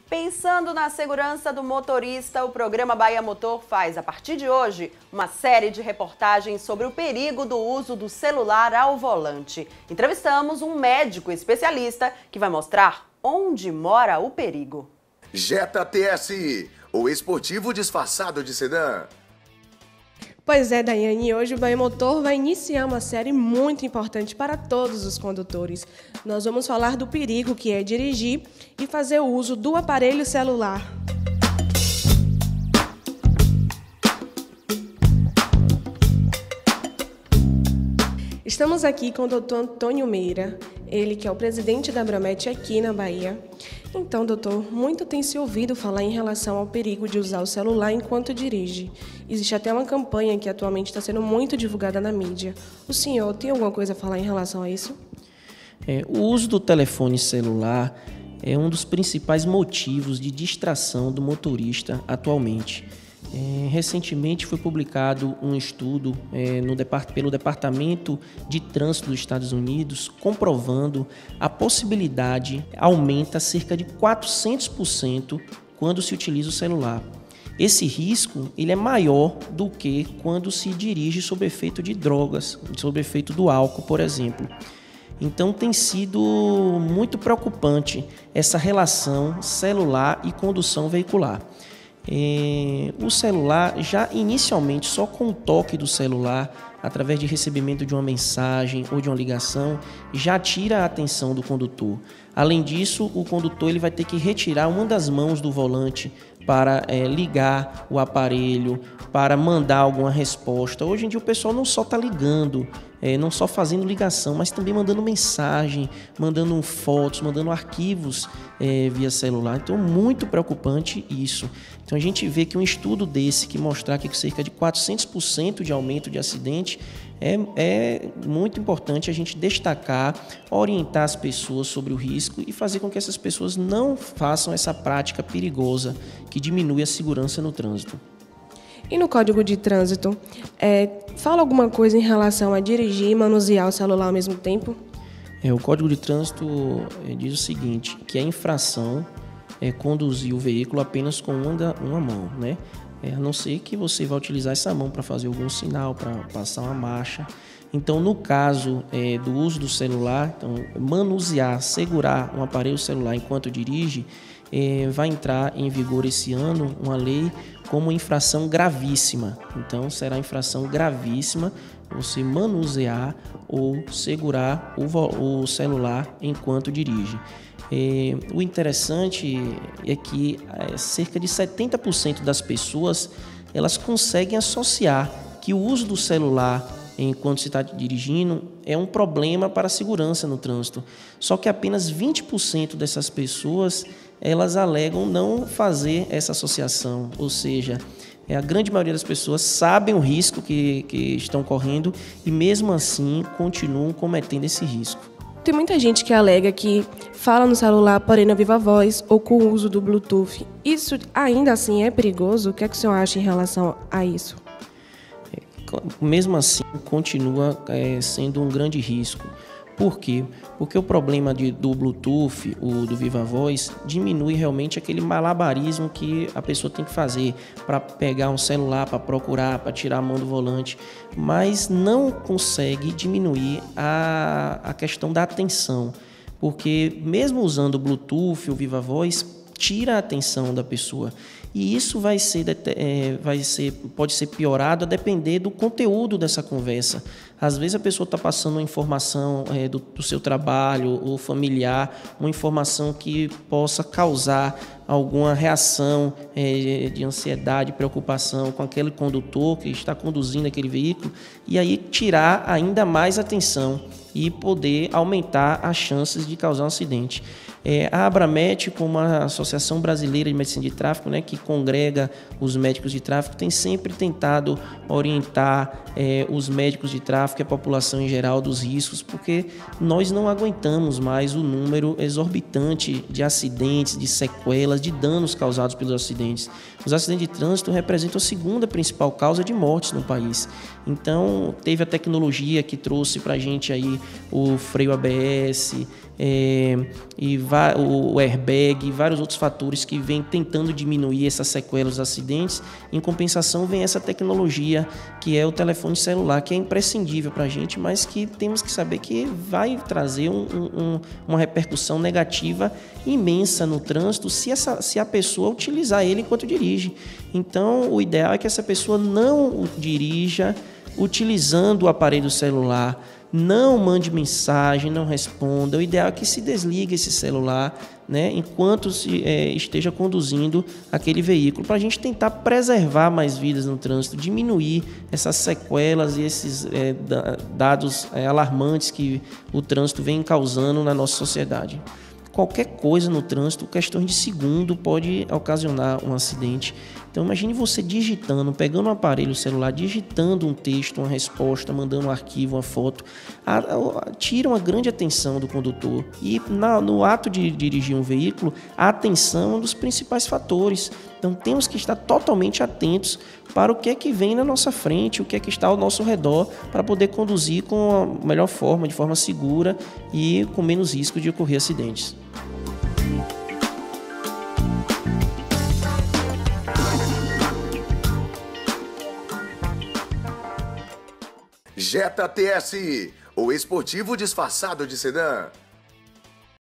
Pensando na segurança do motorista, o programa Bahia Motor faz, a partir de hoje, uma série de reportagens sobre o perigo do uso do celular ao volante. Entrevistamos um médico especialista que vai mostrar onde mora o perigo. Jetta TSI, o esportivo disfarçado de sedã. Pois é, Daiane, hoje o Bahia Motor vai iniciar uma série muito importante para todos os condutores. Nós vamos falar do perigo que é dirigir e fazer o uso do aparelho celular. Estamos aqui com o Dr. Antônio Meira, ele que é o presidente da Abramet aqui na Bahia. Então, doutor, muito tem se ouvido falar em relação ao perigo de usar o celular enquanto dirige. Existe até uma campanha que atualmente está sendo muito divulgada na mídia. O senhor tem alguma coisa a falar em relação a isso? O uso do telefone celular é um dos principais motivos de distração do motorista atualmente. Recentemente foi publicado um estudo pelo Departamento de Trânsito dos Estados Unidos comprovando a possibilidade aumenta cerca de 400% quando se utiliza o celular. Esse risco ele é maior do que quando se dirige sob efeito de drogas, sob efeito do álcool, por exemplo. Então tem sido muito preocupante essa relação celular e condução veicular. O celular, já inicialmente, só com o toque do celular, através de recebimento de uma mensagem ou de uma ligação, já tira a atenção do condutor. Além disso, o condutor ele vai ter que retirar uma das mãos do volante para ligar o aparelho, para mandar alguma resposta. Hoje em dia o pessoal não só está ligando, não só fazendo ligação, mas também mandando mensagem, mandando fotos, mandando arquivos via celular. Então, muito preocupante isso. Então, a gente vê que um estudo desse, que mostrar que cerca de 400% de aumento de acidente, é muito importante a gente destacar, orientar as pessoas sobre o risco e fazer com que essas pessoas não façam essa prática perigosa que diminui a segurança no trânsito. E no Código de Trânsito, fala alguma coisa em relação a dirigir e manusear o celular ao mesmo tempo? O Código de Trânsito diz o seguinte, que a infração é conduzir o veículo apenas com uma mão, né? A não ser que você vai utilizar essa mão para fazer algum sinal, para passar uma marcha. Então, no caso do uso do celular, então, manusear, segurar um aparelho celular enquanto dirige, vai entrar em vigor esse ano uma lei como infração gravíssima. Então, será infração gravíssima você manusear ou segurar o celular enquanto dirige. O interessante é que cerca de 70% das pessoas elas conseguem associar que o uso do celular enquanto se está dirigindo é um problema para a segurança no trânsito. Só que apenas 20% dessas pessoas elas alegam não fazer essa associação, ou seja, a grande maioria das pessoas sabem o risco que estão correndo e mesmo assim continuam cometendo esse risco. Tem muita gente que alega que fala no celular, porém na viva voz ou com o uso do Bluetooth. Isso ainda assim é perigoso? O que é que o senhor acha em relação a isso? Mesmo assim, continua sendo um grande risco. Por quê? Porque o problema do Bluetooth, do Viva Voz, diminui realmente aquele malabarismo que a pessoa tem que fazer para pegar um celular, para procurar, para tirar a mão do volante, mas não consegue diminuir a questão da atenção, porque mesmo usando o Bluetooth, o Viva Voz, tira a atenção da pessoa. E isso pode ser piorado a depender do conteúdo dessa conversa. Às vezes a pessoa está passando uma informação do seu trabalho ou familiar, uma informação que possa causar alguma reação de ansiedade, preocupação com aquele condutor que está conduzindo aquele veículo, e aí tirar ainda mais atenção e poder aumentar as chances de causar um acidente. A Abramet, como a Associação Brasileira de Medicina de Tráfego, que congrega os médicos de tráfego, tem sempre tentado orientar os médicos de tráfego e a população em geral dos riscos, porque nós não aguentamos mais o número exorbitante de acidentes, de sequelas, sequelas, de danos causados pelos acidentes. Os acidentes de trânsito representam a segunda principal causa de mortes no país. Então, teve a tecnologia que trouxe para a gente aí o freio ABS, o airbag e vários outros fatores que vêm tentando diminuir essas sequelas dos acidentes. Em compensação, vem essa tecnologia que é o telefone celular, que é imprescindível para a gente, mas que temos que saber que vai trazer uma repercussão negativa imensa no trânsito se a pessoa utilizar ele enquanto dirige. Então, o ideal é que essa pessoa não dirija utilizando o aparelho celular, não mande mensagem, não responda. O ideal é que se desligue esse celular, né, enquanto esteja conduzindo aquele veículo, para a gente tentar preservar mais vidas no trânsito, diminuir essas sequelas e esses dados alarmantes que o trânsito vem causando na nossa sociedade. Qualquer coisa no trânsito, questões de segundo, pode ocasionar um acidente. Então imagine você digitando, pegando um aparelho celular, digitando um texto, uma resposta, mandando um arquivo, uma foto, tira uma grande atenção do condutor. E no ato de dirigir um veículo, a atenção é um dos principais fatores. Então temos que estar totalmente atentos para o que é que vem na nossa frente, o que é que está ao nosso redor, para poder conduzir com a melhor forma, de forma segura e com menos risco de ocorrer acidentes. Jetta TSI, o esportivo disfarçado de sedã.